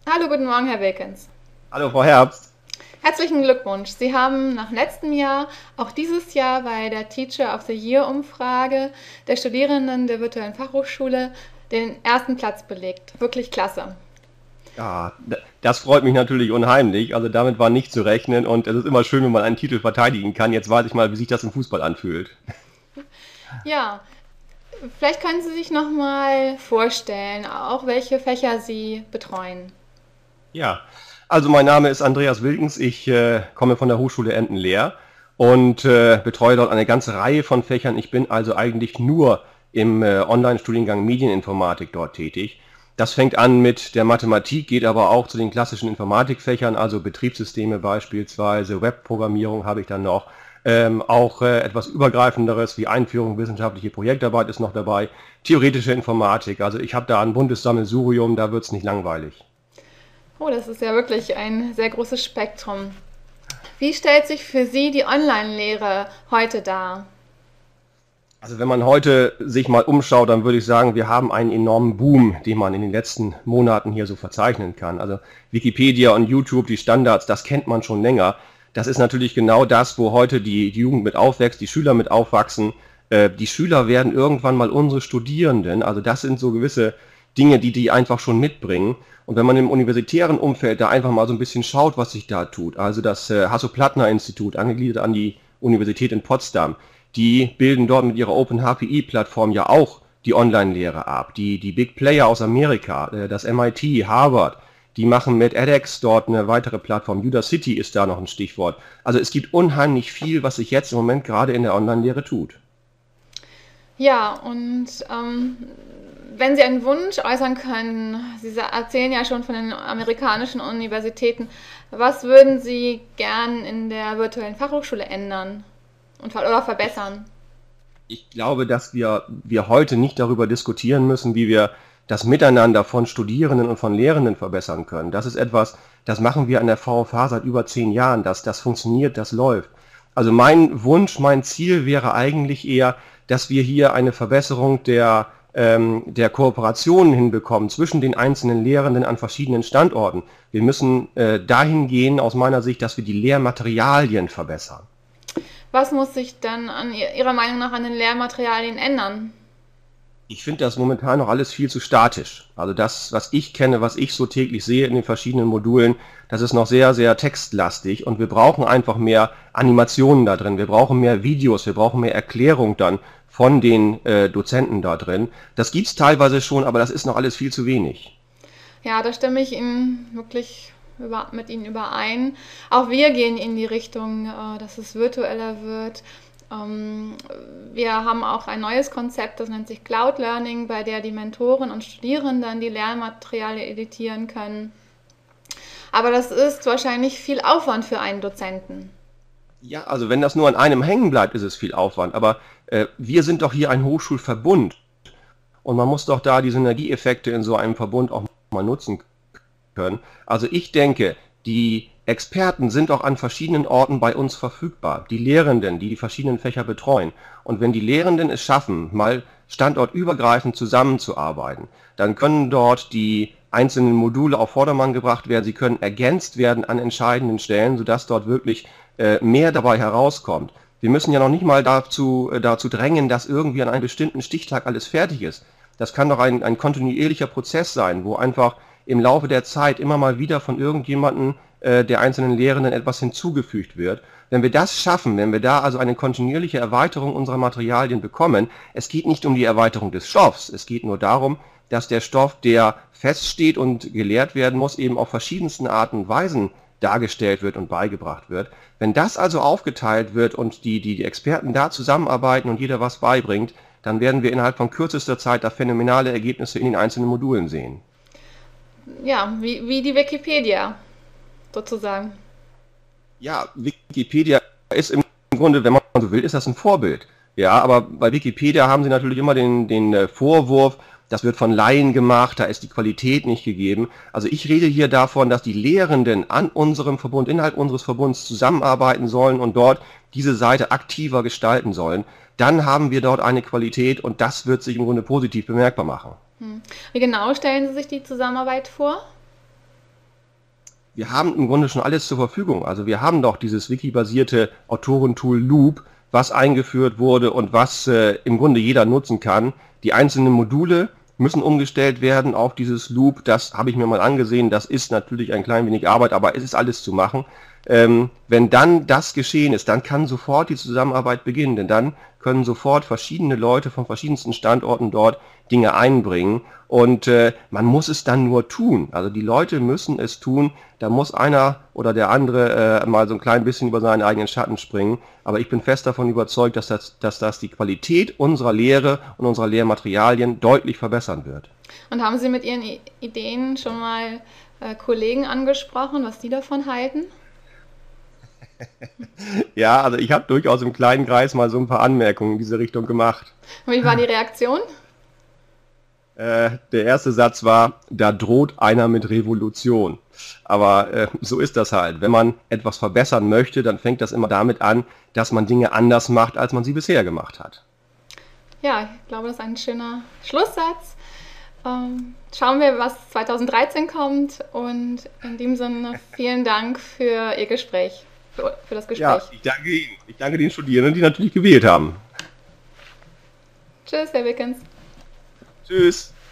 Hallo, guten Morgen, Herr Wilkens. Hallo Frau Herbst. Herzlichen Glückwunsch. Sie haben nach letztem Jahr auch dieses Jahr bei der Teacher of the Year Umfrage der Studierenden der virtuellen Fachhochschule den ersten Platz belegt. Wirklich klasse. Ja, das freut mich natürlich unheimlich. Also damit war nicht zu rechnen und es ist immer schön, wenn man einen Titel verteidigen kann. Jetzt weiß ich mal, wie sich das im Fußball anfühlt. Ja, vielleicht können Sie sich noch mal vorstellen, auch welche Fächer Sie betreuen. Ja, also mein Name ist Andreas Wilkens. Ich komme von der Hochschule Entenleer und betreue dort eine ganze Reihe von Fächern. Ich bin also eigentlich nur im Online-Studiengang Medieninformatik dort tätig. Das fängt an mit der Mathematik, geht aber auch zu den klassischen Informatikfächern, also Betriebssysteme beispielsweise, Webprogrammierung habe ich dann noch, auch etwas Übergreifenderes wie Einführung wissenschaftliche Projektarbeit ist noch dabei, theoretische Informatik, also ich habe da ein buntes Sammelsurium, da wird es nicht langweilig. Oh, das ist ja wirklich ein sehr großes Spektrum. Wie stellt sich für Sie die Online-Lehre heute dar? Also wenn man heute sich mal umschaut, dann würde ich sagen, wir haben einen enormen Boom, den man in den letzten Monaten hier so verzeichnen kann. Also Wikipedia und YouTube, die Standards, das kennt man schon länger. Das ist natürlich genau das, wo heute die Jugend mit aufwächst, die Schüler mit aufwachsen. Die Schüler werden irgendwann mal unsere Studierenden. Also das sind so gewisse Dinge, die einfach schon mitbringen. Und wenn man im universitären Umfeld da einfach mal so ein bisschen schaut, was sich da tut, also das Hasso-Plattner-Institut, angegliedert an die Universität in Potsdam, die bilden dort mit ihrer OpenHPI-Plattform ja auch die Online-Lehre ab. Die Big Player aus Amerika, das MIT, Harvard, die machen mit edX dort eine weitere Plattform. Udacity ist da noch ein Stichwort. Also es gibt unheimlich viel, was sich jetzt im Moment gerade in der Online-Lehre tut. Ja, und wenn Sie einen Wunsch äußern können, Sie erzählen ja schon von den amerikanischen Universitäten, was würden Sie gern in der virtuellen Fachhochschule ändern oder verbessern? Ich glaube, dass wir heute nicht darüber diskutieren müssen, wie wir das Miteinander von Studierenden und von Lehrenden verbessern können. Das ist etwas, das machen wir an der VfH seit über 10 Jahren. Das funktioniert, das läuft. Also mein Wunsch, mein Ziel wäre eigentlich eher, dass wir hier eine Verbesserung der Kooperationen hinbekommen zwischen den einzelnen Lehrenden an verschiedenen Standorten. Wir müssen dahin gehen, aus meiner Sicht, dass wir die Lehrmaterialien verbessern. Was muss sich dann Ihrer Meinung nach an den Lehrmaterialien ändern? Ich finde das momentan noch alles viel zu statisch. Also das, was ich kenne, was ich so täglich sehe in den verschiedenen Modulen, das ist noch sehr, sehr textlastig und wir brauchen einfach mehr Animationen da drin. Wir brauchen mehr Videos, wir brauchen mehr Erklärung dann von den Dozenten da drin. Das gibt's teilweise schon, aber das ist noch alles viel zu wenig. Ja, da stimme ich Ihnen wirklich mit Ihnen überein. Auch wir gehen in die Richtung, dass es virtueller wird. Ähm, Wir haben auch ein neues Konzept, das nennt sich Cloud Learning, bei der die Mentoren und Studierenden die Lernmaterialien editieren können. Aber das ist wahrscheinlich viel Aufwand für einen Dozenten. Ja, also wenn das nur an einem hängen bleibt, ist es viel Aufwand. Aber wir sind doch hier ein Hochschulverbund und man muss doch da die Synergieeffekte in so einem Verbund auch mal nutzen können. Also ich denke, die Experten sind auch an verschiedenen Orten bei uns verfügbar. Die Lehrenden, die die verschiedenen Fächer betreuen. Und wenn die Lehrenden es schaffen, mal standortübergreifend zusammenzuarbeiten, dann können dort die einzelnen Module auf Vordermann gebracht werden. Sie können ergänzt werden an entscheidenden Stellen, sodass dort wirklich mehr dabei herauskommt. Wir müssen ja noch nicht mal dazu drängen, dass irgendwie an einem bestimmten Stichtag alles fertig ist. Das kann doch ein kontinuierlicher Prozess sein, wo einfach im Laufe der Zeit immer mal wieder von irgendjemandem der einzelnen Lehrenden etwas hinzugefügt wird. Wenn wir das schaffen, wenn wir da also eine kontinuierliche Erweiterung unserer Materialien bekommen, es geht nicht um die Erweiterung des Stoffs, es geht nur darum, dass der Stoff, der feststeht und gelehrt werden muss, eben auf verschiedensten Arten und Weisen dargestellt wird und beigebracht wird. Wenn das also aufgeteilt wird und die Experten da zusammenarbeiten und jeder was beibringt, dann werden wir innerhalb von kürzester Zeit da phänomenale Ergebnisse in den einzelnen Modulen sehen. Ja, wie die Wikipedia sozusagen. Ja, Wikipedia ist im Grunde, wenn man so will, ist das ein Vorbild. Ja, aber bei Wikipedia haben sie natürlich immer den Vorwurf, das wird von Laien gemacht, da ist die Qualität nicht gegeben. Also ich rede hier davon, dass die Lehrenden an unserem Verbund, innerhalb unseres Verbunds zusammenarbeiten sollen und dort diese Seite aktiver gestalten sollen. Dann haben wir dort eine Qualität und das wird sich im Grunde positiv bemerkbar machen. Wie genau stellen Sie sich die Zusammenarbeit vor? wir haben im Grunde schon alles zur Verfügung. Also wir haben doch dieses wiki-basierte Autorentool Loop, was eingeführt wurde und was im Grunde jeder nutzen kann. Die einzelnen Module müssen umgestellt werden auf dieses Loop. Das habe ich mir mal angesehen. Das ist natürlich ein klein wenig Arbeit, aber es ist alles zu machen. Wenn dann das geschehen ist, dann kann sofort die Zusammenarbeit beginnen, denn dann können sofort verschiedene Leute von verschiedensten Standorten dort Dinge einbringen und man muss es dann nur tun. Also die Leute müssen es tun, da muss einer oder der andere mal so ein klein bisschen über seinen eigenen Schatten springen, aber ich bin fest davon überzeugt, dass das die Qualität unserer Lehre und unserer Lehrmaterialien deutlich verbessern wird. Und haben Sie mit Ihren Ideen schon mal Kollegen angesprochen, was die davon halten? Ja, also ich habe durchaus im kleinen Kreis mal so ein paar Anmerkungen in diese Richtung gemacht. Und wie war die Reaktion? Der erste Satz war, da droht einer mit Revolution. Aber so ist das halt. Wenn man etwas verbessern möchte, dann fängt das immer damit an, dass man Dinge anders macht, als man sie bisher gemacht hat. Ja, ich glaube, das ist ein schöner Schlusssatz. Schauen wir, was 2013 kommt und in dem Sinne vielen Dank für Ihr Gespräch, für das Gespräch. Ja, ich danke Ihnen. Ich danke den Studierenden, die natürlich gewählt haben. Tschüss, Herr Wickens. Tschüss.